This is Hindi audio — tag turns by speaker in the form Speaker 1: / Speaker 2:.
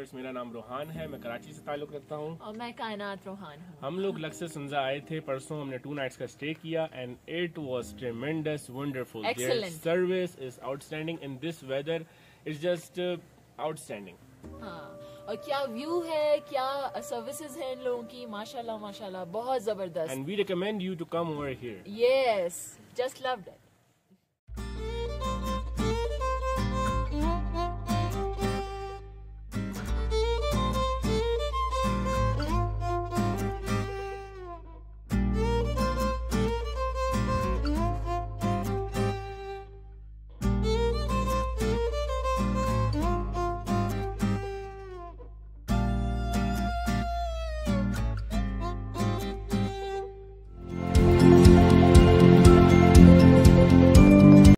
Speaker 1: व्यूअर्स, मेरा नाम रोहान है, मैं कराची से ताल्लुक रखता हूँ
Speaker 2: और मैं कायनात रोहान हूँ।
Speaker 1: हम लोग लक्सस हुंजा आए थे परसों, हमने 2 नाइट्स का स्टे किया and it was tremendous, wonderful. There service is outstanding in this weather, it's just outstanding.
Speaker 2: हाँ, और क्या व्यू है, क्या सर्विसेज है इन लोगों की, माशाल्लाह माशाल्लाह, बहुत जबरदस्त।
Speaker 1: And we recommend you to come over here.
Speaker 2: Yes, just loved it.